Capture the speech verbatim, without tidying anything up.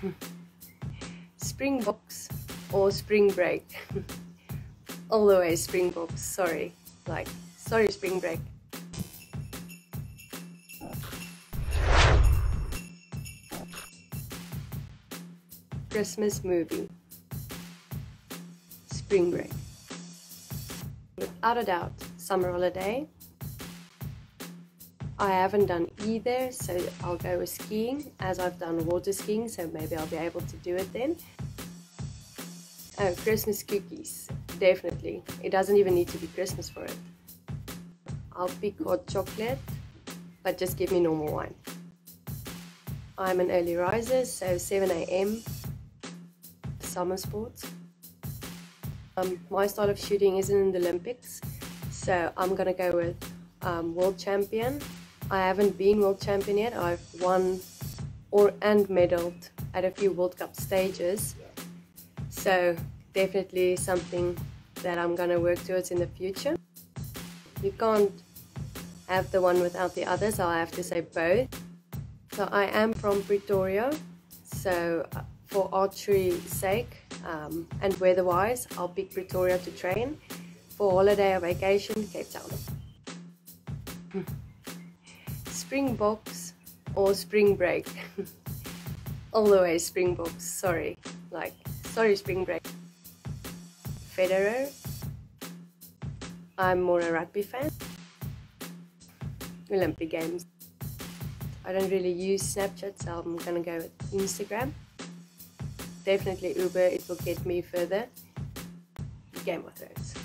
Springboks or spring break? All the way Springboks, sorry. Like, sorry spring break. Christmas movie. Spring break. Without a doubt, summer holiday. I haven't done either, so I'll go with skiing, as I've done water skiing, so maybe I'll be able to do it then. Oh, Christmas cookies, definitely. It doesn't even need to be Christmas for it. I'll pick hot chocolate, but just give me normal wine. I'm an early riser, so seven A M summer sports. Um, my style of shooting isn't in the Olympics, so I'm gonna go with um, world champion. I haven't been world champion yet. I've won or and medaled at a few World Cup stages, so definitely something that I'm gonna work towards in the future. You can't have the one without the other, so I have to say both. So I am from Pretoria, so for archery's sake um, and weather-wise, I'll pick Pretoria to train. For holiday or vacation, Cape Town. Springboks or spring break? All the way Springboks, sorry. Like, sorry spring break. Federer. I'm more a rugby fan. Olympic Games. I don't really use Snapchat, so I'm gonna go with Instagram. Definitely Uber, it will get me further. Game of Thrones.